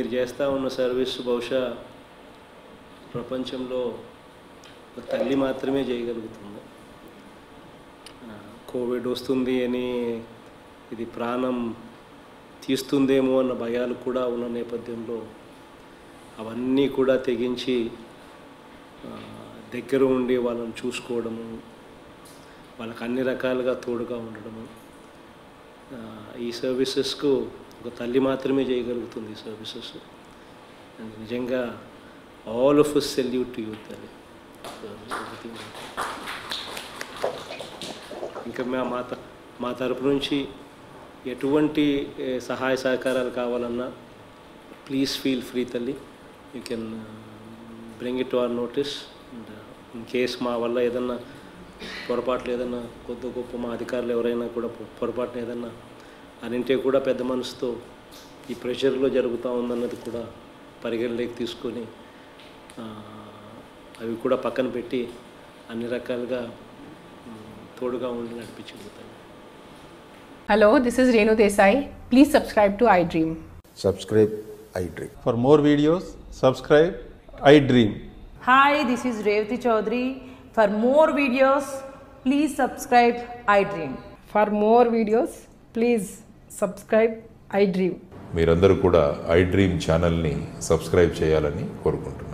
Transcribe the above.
మీరు చేస్తూ ఉన్న సర్వీస్ బహుశా ప్రపంచంలో ఒక తల్లి మాత్రమే చేయగలుగుతుంది. కోవిడ్ వస్తుంది అని ఇది ప్రాణం తీస్తుందేమో అన్న భయాలు కూడా ఉన్న నేపథ్యంలో అవన్నీ కూడా తెగించి దగ్గర ఉండి వాళ్ళని చూసుకోవడము, వాళ్ళకి అన్ని రకాలుగా తోడుగా ఉండడము, ఈ సర్వీసెస్కు ఒక తల్లి మాత్రమే చేయగలుగుతుంది ఈ సర్వీసెస్. నిజంగా all of us salute to you తల్లి. ఇంకా మా తరపు నుంచి ఎటువంటి సహాయ సహకారాలు కావాలన్నా ప్లీజ్ ఫీల్ ఫ్రీ తల్లి. You can bring it to our notice. And in case మా వల్ల ఏదన్నా పొరపాట్లు ఏదన్నా కొద్ది గొప్ప మా అధికారులు ఎవరైనా కూడా పొరపాటున ఏదన్నా అనింటే కూడా పెద్ద మనసుతో ఈ ప్రెషర్లో జరుగుతూ ఉందన్నది కూడా పరిగణలోకి తీసుకొని అవి కూడా పక్కన పెట్టి అన్ని రకాలుగా తోడుగా ఉండి నడిపించగలుగుతాను. Hello, this is Renu Desai. Please subscribe to iDream. Subscribe iDream. For more videos, subscribe iDream. Hi, this is Revati Chaudhary. For more videos, please subscribe iDream. For more videos, please subscribe iDream. మీరందరూ కూడా iDream ఛానల్ని subscribe చేయాలని కోరుకుంటున్నాను.